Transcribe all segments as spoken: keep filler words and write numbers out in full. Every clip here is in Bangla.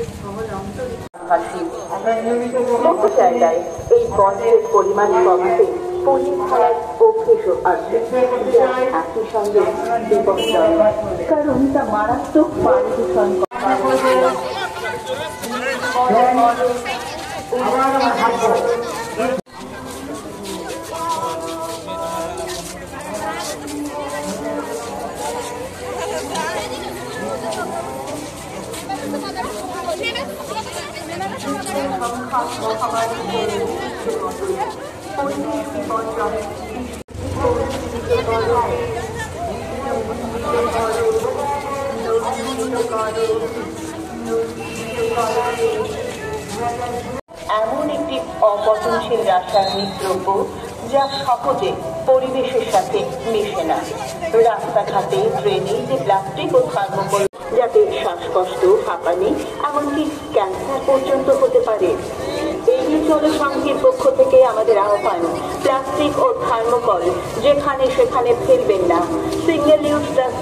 বহু জায়গায় এই বর্জ্যের পরিমাণ কমাতে পনির খাওয়ার অভ্যেসও আছে, যা একই সঙ্গে বিপজ্জনক, কারণ তা মারাত্মক পানি দূষণ এমন একটি অপচনশীল রাসায়নিক দ্রব্য যা সহজে পরিবেশের সাথে মিশে না। রাস্তাঘাটে, ট্রেনে যে প্লাস্টিক ও থার্মোকল, যাতে শ্বাসকষ্ট, হাঁপানি, এমনকি ক্যান্সার পর্যন্ত হতে পারে। এগিয়ে চলো সংঘের পক্ষ থেকে আমাদের আহ্বান, প্লাস্টিক ও থার্মোকল যেখানে সেখানে ফেলবেন না। Single use plastic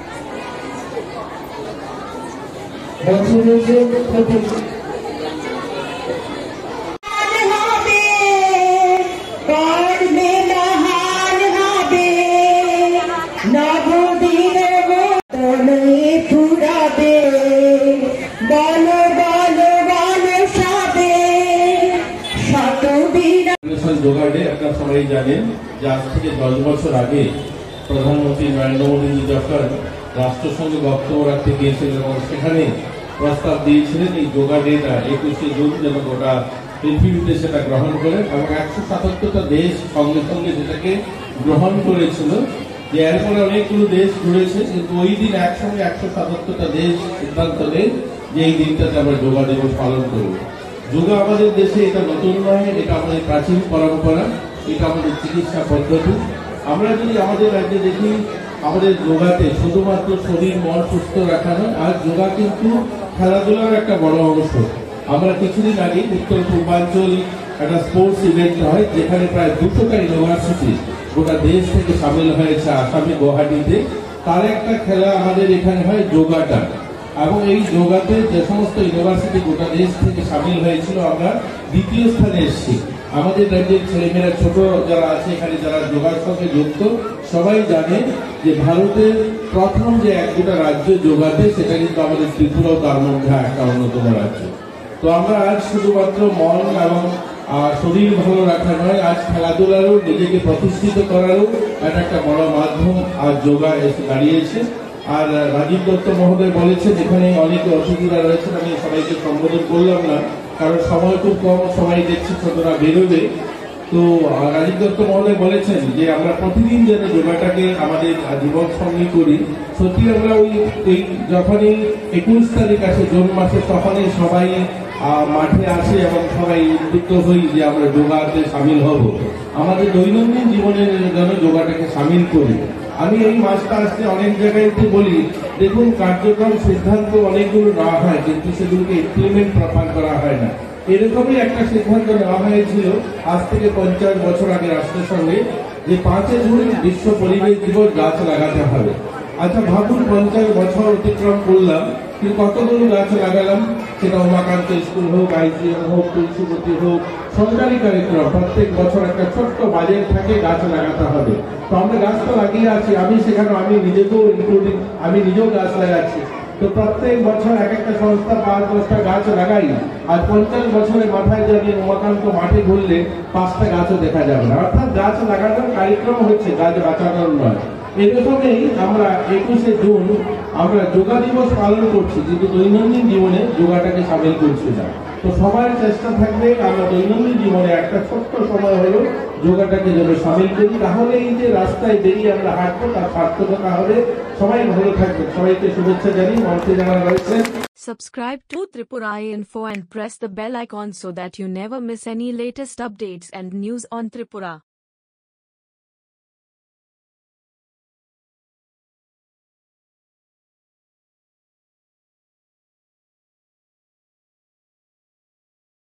yoga day আপনারা সবাই জানেন যে আজ থেকে দশ বছর আগে প্রধানমন্ত্রী নরেন্দ্র মোদী যখন রাষ্ট্রসংঘে বক্তব্য রাখতে গিয়েছিলেন এবং সেখানে প্রস্তাব দিয়েছিলেন এই যোগা ডেটা একুশে জুন যেন গোটা পৃথিবীতে সেটা গ্রহণ করে, এবং একশো সাতাত্তরটা দেশ সঙ্গে সঙ্গে সেটাকে গ্রহণ করেছিল। যে এরপরে অনেকগুলো দেশ ঘুরেছে, কিন্তু ওই দিন একসঙ্গে একশো সাতাত্তরটা দেশ সিদ্ধান্ত নেয় যে এই দিনটাতে আমরা যোগা দিবস পালন করব। যোগা আমাদের দেশে এটা নতুন নয়, এটা আমাদের প্রাচীন পরম্পরা, এটা আমাদের চিকিৎসা পদ্ধতি। আমরা যদি আমাদের রাজ্যে দেখি, আমাদের যোগাতে শুধুমাত্র শরীর মন সুস্থ রাখা নয়, আর যোগা কিন্তু খেলাধুলার একটা বড় অংশ। আমরা কিছুদিন আগে উত্তর পূর্বাঞ্চল একটা স্পোর্টস ইভেন্ট হয়, যেখানে প্রায় দুশোটা ইউনিভার্সিটি গোটা দেশ থেকে সামিল হয়েছে আসামে গুয়াহাটিতে। তার একটা খেলা আমাদের এখানে হয় যোগাটা, এবং এই যোগাতে যে সমস্ত ইউনিভার্সিটি গোটা দেশ থেকে সামিল হয়েছিল আমরা দ্বিতীয় স্থানে এসেছি। আমাদের রাজ্যের ছেলেমেয়েরা ছোট যারা আছে এখানে, যারা যোগার সঙ্গে যুক্ত, সবাই জানে যে ভারতের প্রথম যে এক দুটা রাজ্য যোগাতে, সেটা কিন্তু আমাদের ত্রিপুরাও তার মধ্যে একটা অন্যতম রাজ্য। তো আমরা আজ শুধুমাত্র মন এবং শরীর ভালো রাখা নয়, আজ খেলাধুলারও নিজেকে প্রতিষ্ঠিত করারও এটা একটা বড় মাধ্যম আজ যোগা এসে দাঁড়িয়েছে। আর রাজীব দত্ত মহোদয় বলেছেন, এখানে অনেকে অতিথিরা রয়েছেন, আমি সবাইকে সম্বোধন করলাম না কারণ সময় খুব কম, সবাই দেখছি ছোটরা বেরোবে। তো রাজীব দত্ত মহোদয় বলেছেন যে আমরা প্রতিদিন যেন যোগাটাকে আমাদের জীবন সঙ্গী করি। সত্যি আমরা ওই ওই যখনই একুশ তারিখ আসে জুন মাসে, তখনই সবাই মাঠে আসে এবং সবাই উদ্যুক্ত হই যে আমরা যোগাতে সামিল হব। আমাদের দৈনন্দিন জীবনের যেন যোগাটাকে সামিল করি। আমি এই মাসটা আসতে অনেক জায়গায় বলি, দেখুন কার্যক্রম সিদ্ধান্ত অনেকগুলো নেওয়া হয়, কিন্তু সেগুলোকে ইমপ্লিমেন্ট প্রপার করা হয় না। এরকমই একটা সিদ্ধান্ত নেওয়া হয়েছিল আজ থেকে পঞ্চাশ বছর আগে রাষ্ট্রের সঙ্গে, যে পাঁচে জুন বিশ্ব পরিবেশ দিবস গাছ লাগাতে হবে। আচ্ছা ভাবুন, পঞ্চাশ বছর অতিক্রম করলাম, কিন্তু কতগুলো গাছ লাগালাম? সেটা উমাকান্ত স্কুল হোক, আইজিএম হোক, তুলসীবতী হোক, সরকারি কার্যক্রম প্রত্যেক বছর একটা ছোট্ট বাজেট থাকে, গাছ লাগাতে হবে। তো আমরা গাছ তো লাগিয়ে আছি, আমি সেখানে আমি নিজেকেও ইনক্লুডিং, আমি নিজেও গাছ লাগাচ্ছি। তো প্রত্যেক বছর এক একটা সংস্থা পাঁচ দশটা গাছ লাগাই, আর পঞ্চাশ বছরের মাথায় যদি উমাকান্ত মাঠে ঘুরলে পাঁচটা গাছও দেখা যাবে না। অর্থাৎ গাছ লাগানোর কার্যক্রম হচ্ছে, গাছ বাঁচানোর নয়। এরকমই আমরা একুশে জুন আমরা যোগা দিবস পালন করছি, কিন্তু দৈনন্দিন জীবনে যোগাটাকে সামিল করছি না। তো সবার চেষ্টা থাকবে আমরা দৈনন্দিন জীবনে একটা ছোট্ট সময় হলো যোগাটাকে যেন সামিল করি, তাহলে এই যে রাস্তায় বেরিয়ে আমরা হাঁটবো তার সার্থকতা হবে। সবাই ভালো থাকবেন, সবাইকে শুভেচ্ছা জানি। মঞ্চে যারা রয়েছে, subscribe to Tripura Info and press the bell icon so that you never miss any latest updates and news on Tripura.